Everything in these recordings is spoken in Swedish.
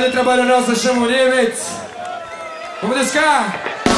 grande trabalho nosso, chama o limite. Vamos descar.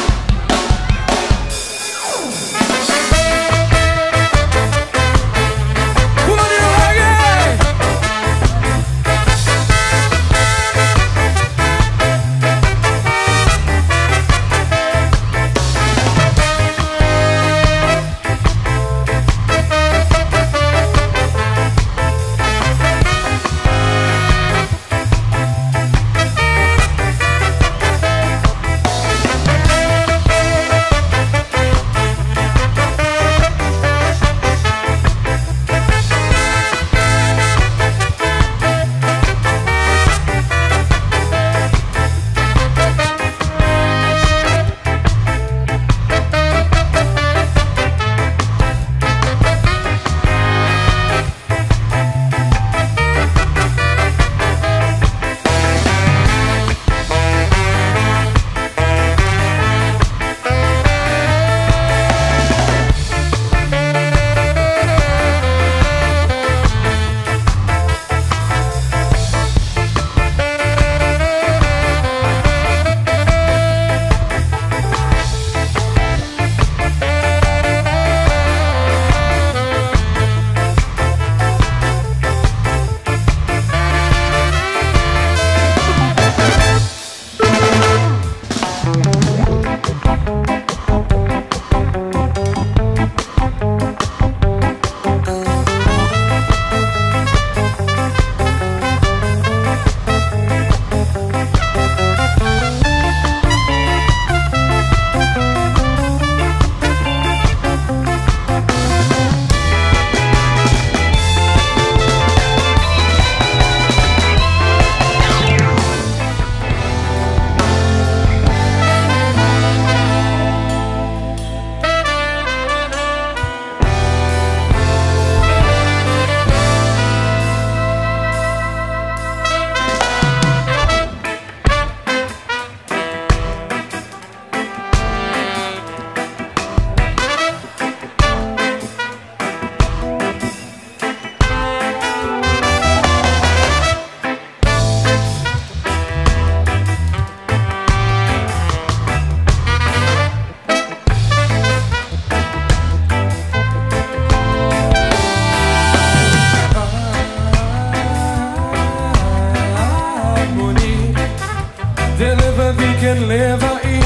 Leva i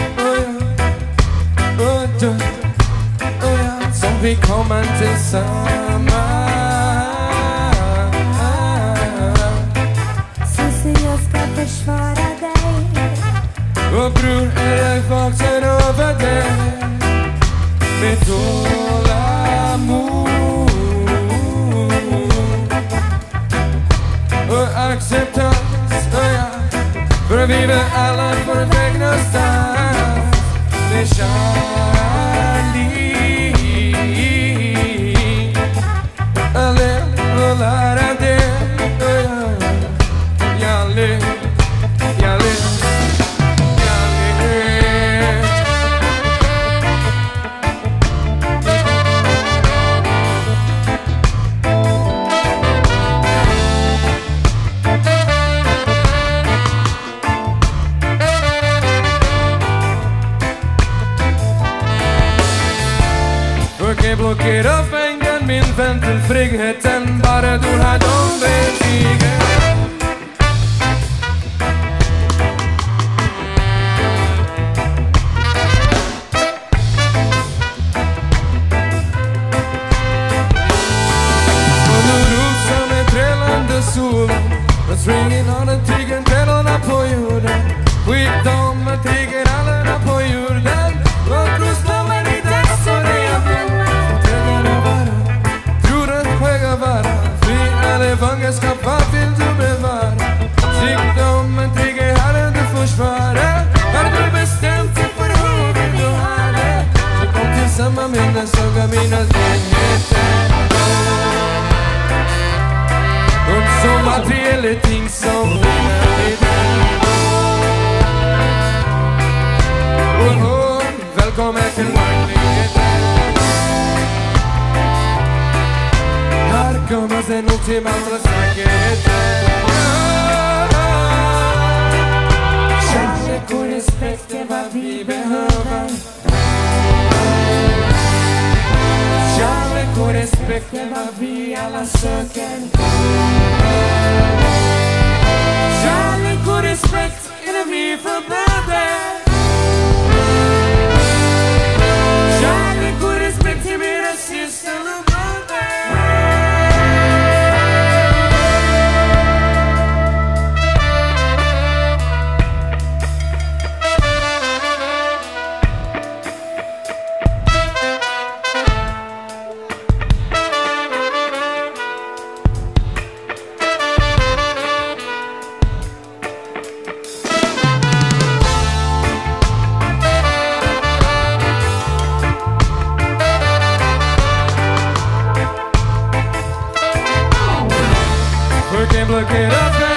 som vi kommer tillsammans. Sissi, jag ska försvara dig. Och bror, är jag vaksen över dig med tålamod och acceptans. För vi vill alla förvägna stans med kärlek. Alle och lära det. Jalle, jalle, jalle. Blockera fängen min vän till friheten. Bara du har de betygen. Och nu rosar med trälande solen. Och stringen har den tygen trällarna på jorden. Skit dem med tygen alla på jorden. Låt rosna med i dags och det är fångenskap, vad vill du bevara? Sikt om en trigger, Herren du försvara. Har du bestämt dig för hur vill du ha det? Så kom till samma minne, såga mina nyheter. Och så materiella ting som vinner i dig. Välkommen till verkligheten. Här kommer sen ultimata säkerheten. är vad vi alla söker. Kärlek och respekt är det vi förbäddar. Kärlek och respekt är mina syster och bröder. Can't look it up.